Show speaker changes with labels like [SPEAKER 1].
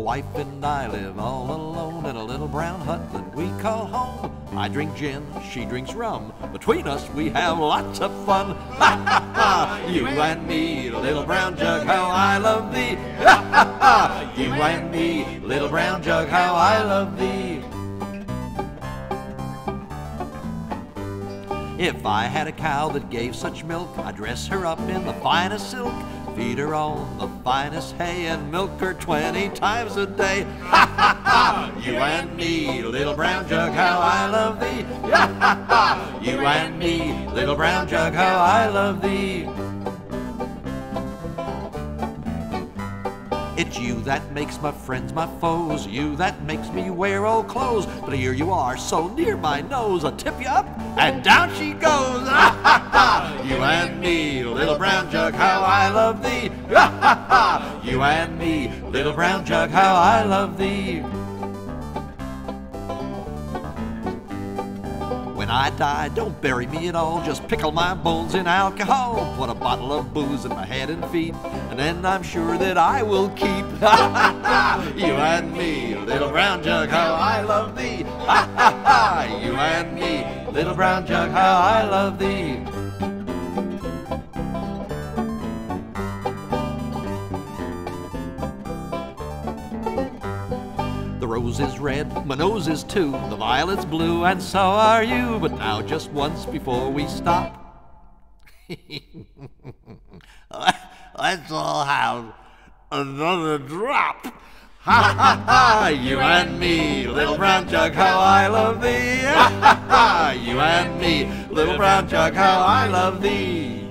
[SPEAKER 1] wife and I live all alone in a little brown hut that we call home. I drink gin, she drinks rum. Between us we have lots of fun. Ha ha ha! You and me, little brown jug, how I love thee. Ha ha ha! You and me, little brown jug, how I love thee. If I had a cow that gave such milk, I'd dress her up in the finest silk, feed her on the finest hay, and milk her 20 times a day. Ha ha ha! You and me, little brown jug, how I love thee. Ha ha ha! You and me, little brown jug, how I love thee. It's you that makes my friends my foes, you that makes me wear old clothes. But here you are, so near my nose, I tip you up, and down she goes. Ha ha ha! You and me, little brown jug, how I love thee. Ha ha ha! You and me, little brown jug, how I love thee. When I die, don't bury me at all, just pickle my bones in alcohol. Put a bottle of booze in my head and feet, and then I'm sure that I will keep. Ha ha ha! You and me, little brown jug, how I love thee. Ha ha ha! You and me, little brown jug, how I love thee. The rose is red, my nose is too, the violet's blue, and so are you. But now just once before we stop, let's all have another drop. Ha ha ha! You and me, little brown jug, how I love thee. Ha ha ha! You and me, little brown jug, how I love thee.